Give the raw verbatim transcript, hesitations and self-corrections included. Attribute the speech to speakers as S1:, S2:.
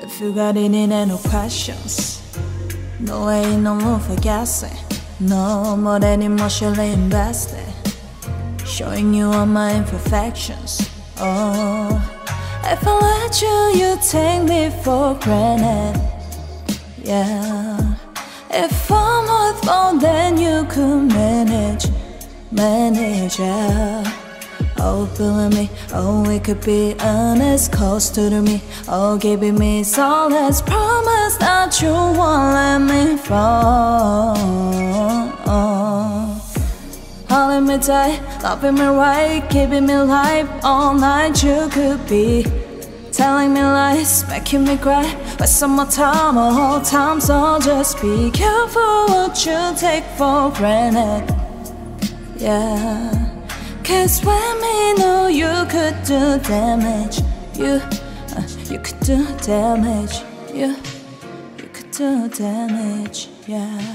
S1: If you got any no questions, no way, no room for guessing. No more than emotionally invested, showing you all my imperfections. Oh, if I let you, you take me for granted. Yeah, if I'm with all, then you could manage, manage, yeah. Oh, believe me, oh, we could be honest, close to me. Oh, giving me solace, promise that you won't let me fall. Holding me tight, loving me right, giving me life all night. You could be telling me lies, making me cry. Waste more time, a whole time, so just be careful what you take for granted. Yeah. Cause when we know you could do damage, you, uh, you could do damage, you, you could do damage, yeah.